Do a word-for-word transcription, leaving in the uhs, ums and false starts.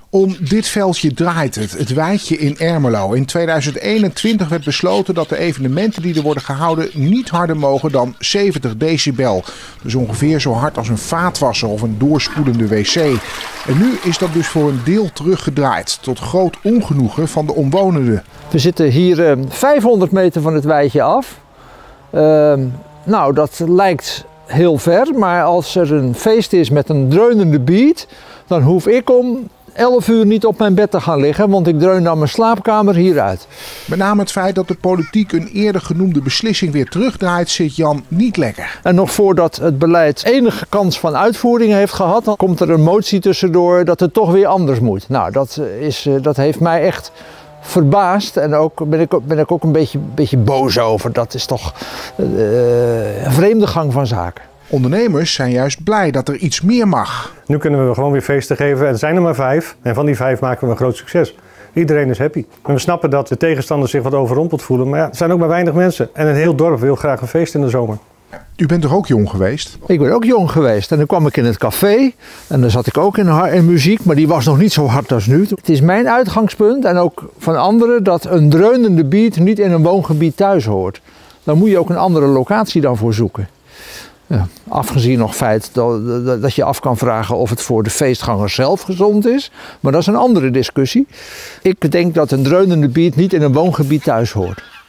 Om dit veldje draait het, het weidje in Ermelo. In tweeduizend eenentwintig werd besloten dat de evenementen die er worden gehouden niet harder mogen dan zeventig decibel. Dus ongeveer zo hard als een vaatwasser of een doorspoelende wc. En nu is dat dus voor een deel teruggedraaid, tot groot ongenoegen van de omwonenden. We zitten hier uh, vijfhonderd meter van het weidje af. Uh, nou, dat lijkt heel ver, maar als er een feest is met een dreunende beat, dan hoef ik om elf uur niet op mijn bed te gaan liggen, want ik dreun dan mijn slaapkamer hieruit. Met name het feit dat de politiek een eerder genoemde beslissing weer terugdraait, zit Jan niet lekker. En nog voordat het beleid enige kans van uitvoering heeft gehad, dan komt er een motie tussendoor dat het toch weer anders moet. Nou, dat, is, dat heeft mij echt verbaasd en ook ben ik, ben ik ook een beetje, beetje boos over. Dat is toch uh, een vreemde gang van zaken. Ondernemers zijn juist blij dat er iets meer mag. Nu kunnen we gewoon weer feesten geven. Er zijn er maar vijf en van die vijf maken we een groot succes. Iedereen is happy. En we snappen dat de tegenstanders zich wat overrompeld voelen. Maar ja, er zijn ook maar weinig mensen. En een heel dorp wil graag een feest in de zomer. U bent toch ook jong geweest? Ik ben ook jong geweest. En dan kwam ik in het café. En dan zat ik ook in, in muziek. Maar die was nog niet zo hard als nu. Het is mijn uitgangspunt en ook van anderen dat een dreunende beat niet in een woongebied thuis hoort. Dan moet je ook een andere locatie dan voor zoeken. Ja, afgezien nog het feit dat, dat je af kan vragen of het voor de feestgangers zelf gezond is. Maar dat is een andere discussie. Ik denk dat een dreunende beat niet in een woongebied thuis hoort.